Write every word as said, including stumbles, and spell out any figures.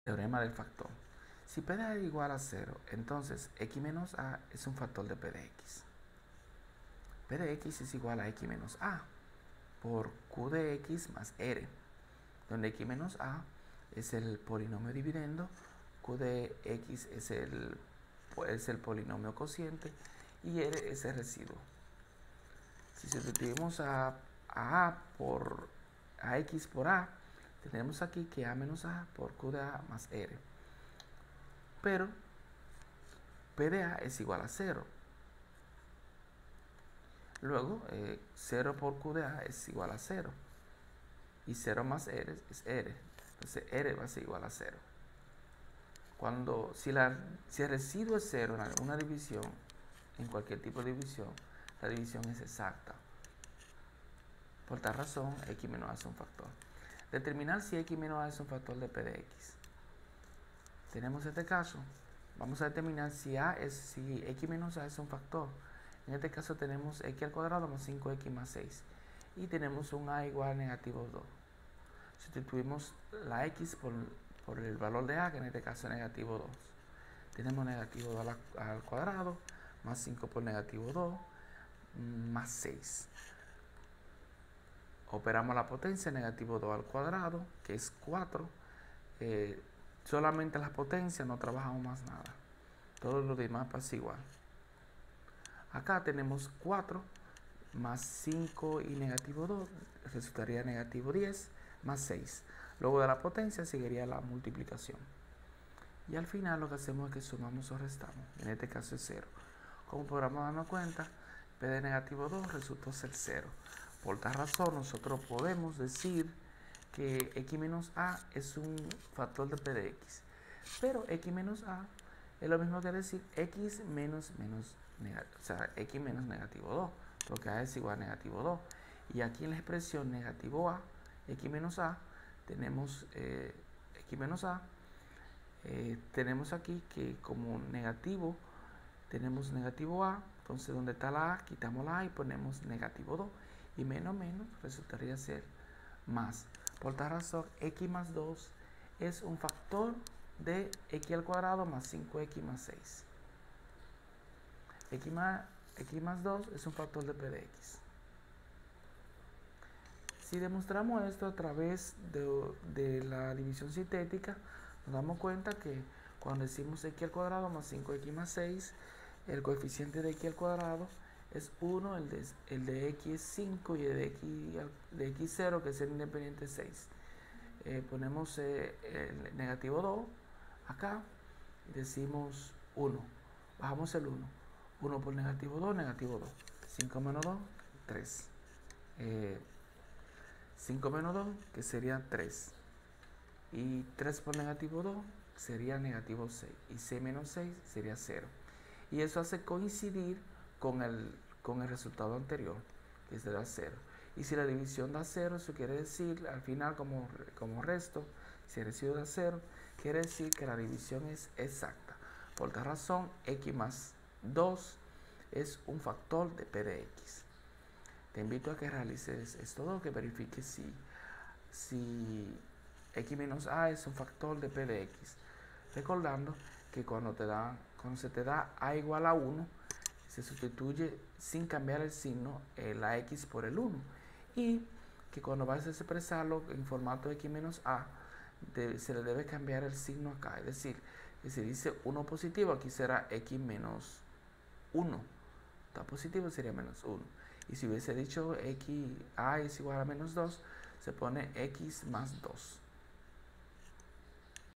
Teorema del factor. Si P de A es igual a cero, entonces X menos A es un factor de P de X. P de X es igual a X menos A por Q de X más R, donde X menos A es el polinomio dividendo, Q de X es el, es el polinomio cociente y R es el residuo. Si sustituimos a, a A por a X por A, tenemos aquí que A menos A por Q de A más R. Pero P de A es igual a cero. Luego, eh, cero por Q de A es igual a cero. Y cero más R es R. Entonces R va a ser igual a cero. Cuando, si, la, si el residuo es cero en alguna división, en cualquier tipo de división, la división es exacta. Por tal razón, X menos A es un factor. Determinar si X menos A es un factor de P de X. Tenemos este caso. Vamos a determinar si, A es, si X menos A es un factor. En este caso tenemos X al cuadrado más cinco X más seis. Y tenemos un A igual a negativo dos. Sustituimos la X por, por el valor de A, que en este caso es negativo dos. Tenemos negativo dos al, al cuadrado, más cinco por negativo dos, más seis. Operamos la potencia, negativo dos al cuadrado, que es cuatro. Eh, solamente las potencias, no trabajamos más nada. Todo lo demás pasa igual. Acá tenemos cuatro más cinco y negativo dos, resultaría negativo diez más seis. Luego de la potencia seguiría la multiplicación. Y al final lo que hacemos es que sumamos o restamos. En este caso es cero. Como podamos darnos cuenta, P de negativo dos resultó ser cero. Por tal razón, nosotros podemos decir que X menos A es un factor de P de X. Pero X menos A es lo mismo que decir X menos menos negativo, o sea, X menos negativo dos, porque A es igual a negativo dos. Y aquí en la expresión negativo A, X menos A, tenemos eh, X menos A, eh, tenemos aquí que como negativo, tenemos negativo A, entonces donde está la A, quitamos la A y ponemos negativo dos. Y menos menos resultaría ser más. Por tal razón, X más dos es un factor de X al cuadrado más cinco X más seis. X más, X más dos es un factor de P de X. Si demostramos esto a través de, de la división sintética, nos damos cuenta que cuando decimos X al cuadrado más cinco X más seis, el coeficiente de X al cuadrado es uno, el de, el de X es cinco y el de X, de X cero, que es el independiente, es seis. Eh, ponemos eh, el negativo dos acá y decimos uno. Bajamos el uno. uno por negativo dos, negativo dos. cinco menos dos, tres. Eh, cinco menos dos, que sería tres. Y tres por negativo dos sería negativo seis. Y seis menos seis sería cero. Y eso hace coincidir con el, con el resultado anterior, que será cero. Y si la división da cero, eso quiere decir, al final como, como resto, si el residuo da cero, quiere decir que la división es exacta. Por tal razón, X más dos es un factor de P de X. Te invito a que realices esto dos, que verifiques si, si X menos A es un factor de P de X. Recordando que cuando, te da, cuando se te da A igual a uno, se sustituye sin cambiar el signo eh, la X por el uno. Y que cuando vas a expresarlo en formato X menos A, de, se le debe cambiar el signo acá. Es decir, que si dice uno positivo, aquí será X menos uno. Está positivo, sería menos uno. Y si hubiese dicho X, A es igual a menos dos, se pone X más dos.